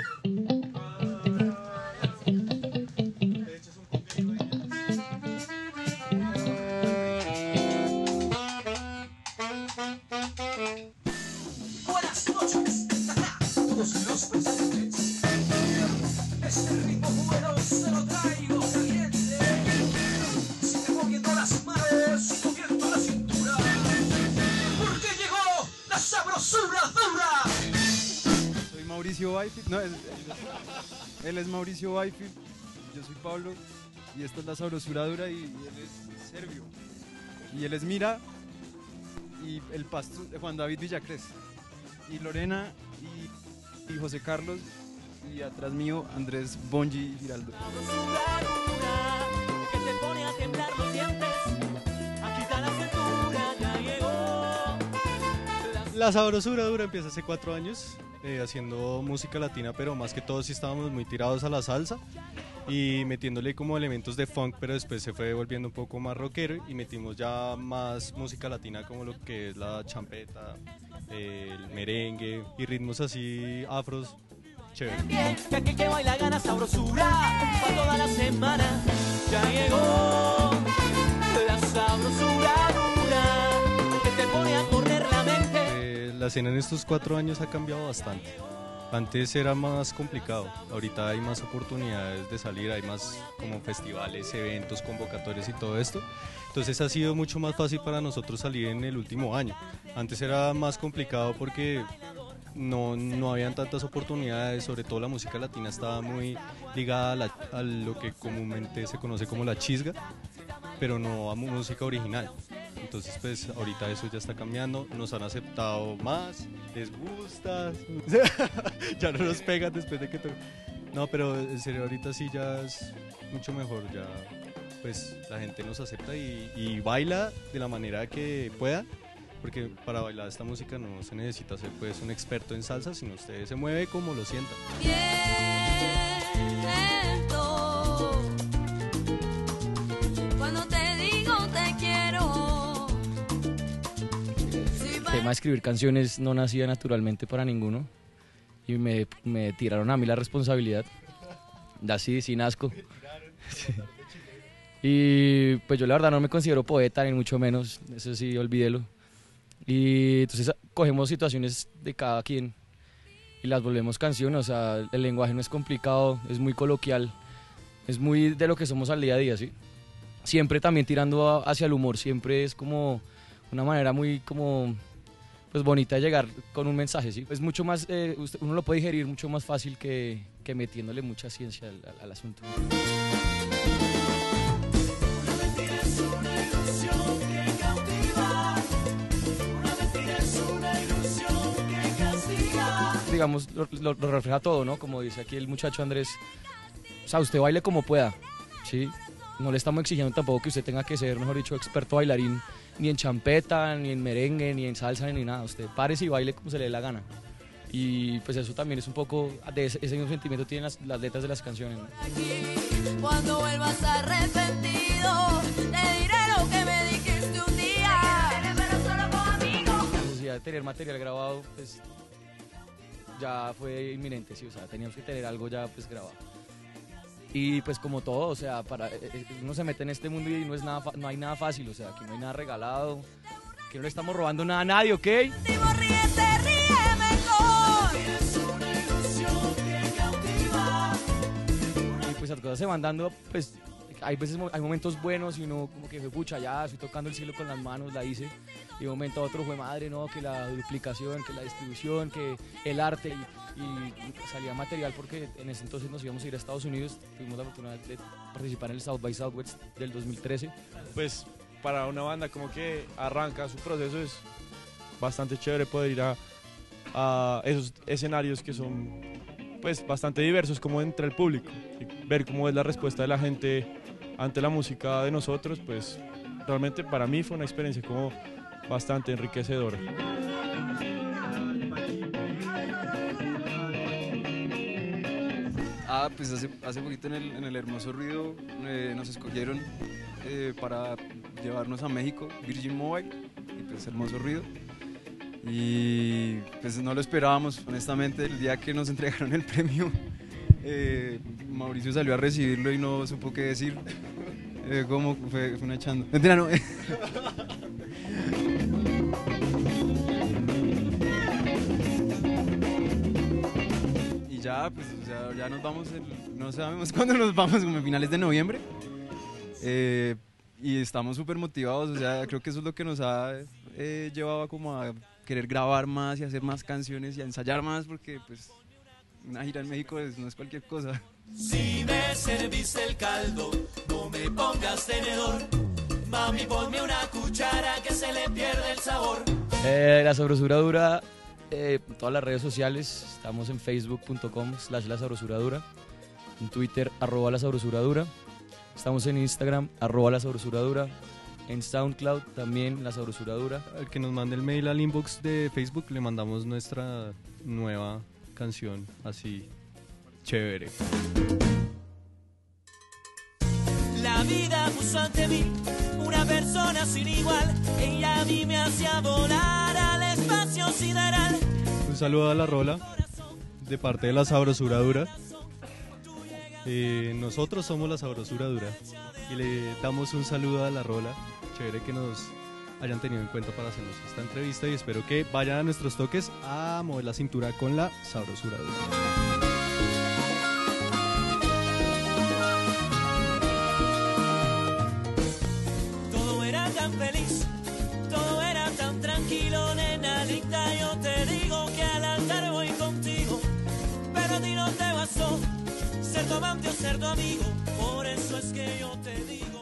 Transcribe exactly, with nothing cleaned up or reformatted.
Buenas noches, todos los presentes. Este ritmo bueno se lo traigo caliente. Sigue moviendo las manos y moviendo la cintura, porque llegó la sabrosura dura. Soy Mauricio Byfield, no, él, él es Mauricio Byfield, yo soy Pablo y esta es la sabrosura dura y, y él es Servio. Y él es Mira y el pasto Juan David Villacrés y Lorena y, y José Carlos y atrás mío Andrés Bongi Giraldo. Que te pone a temblar los dientes, agita la cintura, ya llegó. La sabrosura dura empieza hace cuatro años eh, haciendo música latina, pero más que todo sí estábamos muy tirados a la salsa y metiéndole como elementos de funk, pero después se fue volviendo un poco más rockero y metimos ya más música latina como lo que es la champeta, eh, el merengue y ritmos así afros, chévere. Bien, que aquel que baila gana sabrosura, pa' toda la semana, ya llegó. La sabrosura dura, que te pone a correr la mente. Eh, la escena en estos cuatro años ha cambiado bastante. Antes era más complicado, ahorita hay más oportunidades de salir, hay más como festivales, eventos, convocatorias y todo esto. Entonces ha sido mucho más fácil para nosotros salir en el último año. Antes era más complicado porque no, no habían tantas oportunidades, sobre todo la música latina estaba muy ligada a, la, a lo que comúnmente se conoce como la chisga, pero no a música original. Entonces pues ahorita eso ya está cambiando, nos han aceptado más, les gusta, ya no nos pegan después de que... No, pero en serio ahorita sí ya es mucho mejor, ya pues la gente nos acepta y, y baila de la manera que pueda, porque para bailar esta música no se necesita ser pues un experto en salsa, sino usted se mueve como lo sienta. Viento, cuando te digo te quiero. El tema de escribir canciones no nacía naturalmente para ninguno y me, me tiraron a mí la responsabilidad, así sin asco. Sí. Y pues yo la verdad no me considero poeta ni mucho menos, eso sí, olvídelo. Y entonces cogemos situaciones de cada quien y las volvemos canciones, o sea, el lenguaje no es complicado, es muy coloquial, es muy de lo que somos al día a día, ¿sí? Siempre también tirando a, hacia el humor, siempre es como una manera muy como pues bonita de llegar con un mensaje, ¿sí? Es mucho más, eh, usted, uno lo puede digerir mucho más fácil que, que metiéndole mucha ciencia al, al, al asunto. Digamos, lo, lo, lo refleja todo, ¿no? Como dice aquí el muchacho Andrés, o sea, usted baile como pueda, ¿sí? No le estamos exigiendo tampoco que usted tenga que ser, mejor dicho, experto bailarín, ni en champeta, ni en merengue, ni en salsa, ni nada. Usted párese y baile como se le dé la gana. Y pues eso también es un poco, de ese, ese mismo sentimiento tienen las, las letras de las canciones, ¿no? Cuando vuelvas arrepentido, te diré lo que me dijiste un día. Pero solo con amigos. La necesidad de tener material grabado, pues ya fue inminente, sí, o sea, teníamos que tener algo ya pues grabado. Y pues como todo, o sea, para, eh, uno se mete en este mundo y no, es nada, no hay nada fácil, o sea, aquí no hay nada regalado, que no le estamos robando nada a nadie, ¿ok? Ríete, ríe mejor. Y pues las cosas se van dando, pues hay veces, hay momentos buenos y uno como que fue pucha, ya estoy tocando el cielo con las manos, la hice. Y de un momento a otro fue madre, no, que la duplicación, que la distribución, que el arte y, y salía material porque en ese entonces nos íbamos a ir a Estados Unidos, tuvimos la oportunidad de participar en el South by Southwest del dos mil trece. Pues para una banda como que arranca su proceso es bastante chévere poder ir a, a esos escenarios que son pues bastante diversos como entre el público y ver cómo es la respuesta de la gente ante la música de nosotros, pues realmente para mí fue una experiencia como bastante enriquecedora. Ah, pues hace, hace poquito en el, en el Hermoso Ruido eh, nos escogieron eh, para llevarnos a México, Virgin Mobile, y pues Hermoso Ruido. Y pues no lo esperábamos, honestamente, el día que nos entregaron el premio, eh, Mauricio salió a recibirlo y no supo qué decir. Eh, ¿Cómo? Fue, fue una echando. Mentira, no. Y ya, pues, o sea, ya nos vamos, el, no sabemos cuándo nos vamos, como a finales de noviembre. Eh, y estamos súper motivados, o sea, creo que eso es lo que nos ha eh, llevado como a querer grabar más y hacer más canciones y a ensayar más, porque pues una gira en México es, no es cualquier cosa. Si me serviste el caldo, no me pongas tenedor. Mami, ponme una cuchara que se le pierde el sabor. Eh, la Sabrosura Dura, eh, en todas las redes sociales, estamos en facebook punto com slash la Sabrosura Dura, en Twitter, arroba la Sabrosura Dura, estamos en Instagram, arroba la Sabrosura Dura, en SoundCloud también la Sabrosura Dura. Al que nos mande el mail al inbox de Facebook le mandamos nuestra nueva canción, así, chévere. La vida puso ante mí una persona sin igual. Ella a mí me hacía volar al espacio sideral. Un saludo a la Rola, de parte de la Sabrosura Dura. Eh, nosotros somos la Sabrosura Dura y le damos un saludo a la Rola. Chévere que nos hayan tenido en cuenta para hacernos esta entrevista y espero que vayan a nuestros toques a mover la cintura con la Sabrosura Dura. Tan feliz, todo era tan tranquilo, nena linda, yo te digo que al altar voy contigo, pero a ti no te bastó ser tu amante o ser tu amigo, por eso es que yo te digo.